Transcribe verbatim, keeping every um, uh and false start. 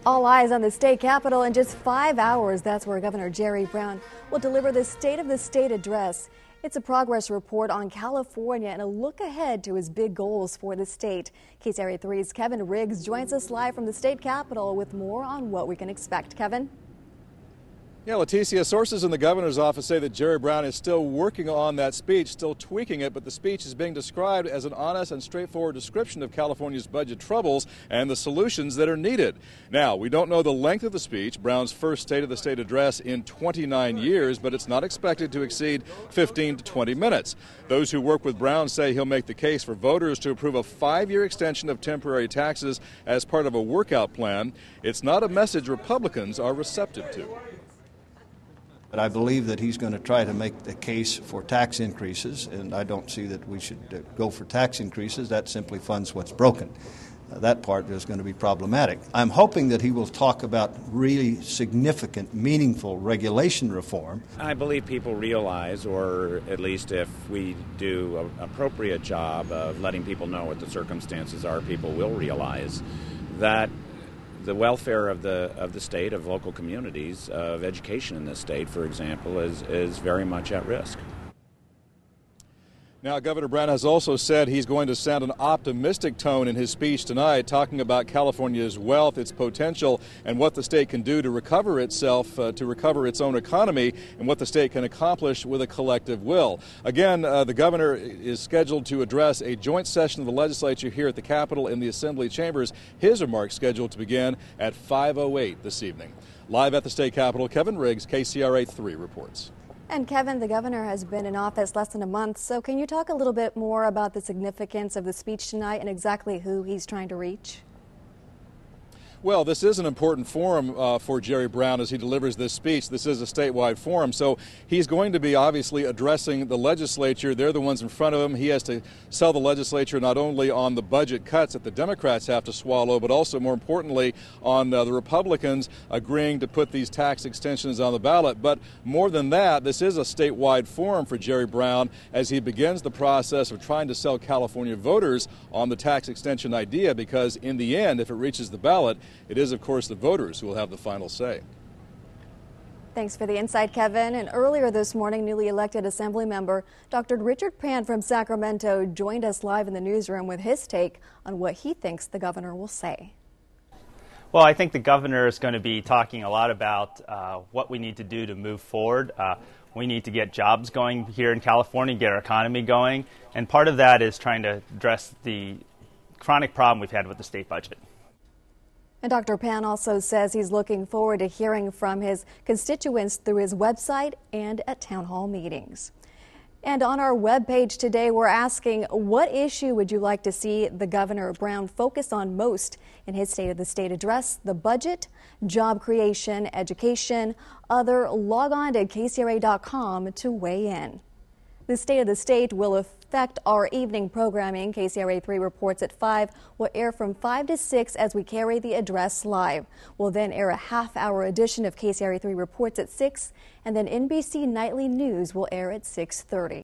All eyes on the state capitol in just five hours. That's where Governor Jerry Brown will deliver the State of the State address. It's a progress report on California and a look ahead to his big goals for the state. K C R A three's Kevin Riggs joins us live from the state capitol with more on what we can expect. Kevin? Yeah, Leticia, sources in the governor's office say that Jerry Brown is still working on that speech, still tweaking it, but the speech is being described as an honest and straightforward description of California's budget troubles and the solutions that are needed. Now, we don't know the length of the speech, Brown's first State of the State address in twenty-nine years, but it's not expected to exceed fifteen to twenty minutes. Those who work with Brown say he'll make the case for voters to approve a five-year extension of temporary taxes as part of a workout plan. It's not a message Republicans are receptive to. But I believe that he's going to try to make the case for tax increases, and I don't see that we should uh, go for tax increases. That simply funds what's broken. Uh, that part is going to be problematic. I'm hoping that he will talk about really significant, meaningful regulation reform. I believe people realize, or at least if we do an appropriate job of letting people know what the circumstances are, people will realize that the welfare of the of the state, of local communities, of education in this state, for example, is, is very much at risk. Now, Governor Brown has also said he's going to sound an optimistic tone in his speech tonight, talking about California's wealth, its potential, and what the state can do to recover itself, uh, to recover its own economy, and what the state can accomplish with a collective will. Again, uh, the governor is scheduled to address a joint session of the legislature here at the Capitol in the Assembly chambers. His remarks scheduled to begin at five oh eight this evening. Live at the state capitol, Kevin Riggs, K C R A three reports. And Kevin, the governor has been in office less than a month, so can you talk a little bit more about the significance of the speech tonight and exactly who he's trying to reach? Well, this is an important forum uh, for Jerry Brown as he delivers this speech. This is a statewide forum, so he's going to be obviously addressing the legislature. They're the ones in front of him. He has to sell the legislature not only on the budget cuts that the Democrats have to swallow, but also, more importantly, on uh, the Republicans agreeing to put these tax extensions on the ballot. But more than that, this is a statewide forum for Jerry Brown as he begins the process of trying to sell California voters on the tax extension idea, because in the end, if it reaches the ballot, it is, of course, the voters who will have the final say. Thanks for the insight, Kevin. And earlier this morning, newly elected Assembly member Doctor Richard Pan from Sacramento joined us live in the newsroom with his take on what he thinks the governor will say. Well, I think the governor is going to be talking a lot about uh, what we need to do to move forward. Uh, we need to get jobs going here in California, get our economy going. And part of that is trying to address the chronic problem we've had with the state budget. And Doctor Pan also says he's looking forward to hearing from his constituents through his website and at town hall meetings. And on our webpage today, we're asking, what issue would you like to see the Governor Brown focus on most in his State of the State address? The budget, job creation, education, other? Log on to K C R A dot com to weigh in. The State of the State will affect our evening programming. K C R A three reports at five will air from five to six as we carry the address live. We'll then air a half-hour edition of K C R A three reports at six, and then N B C Nightly News will air at six thirty.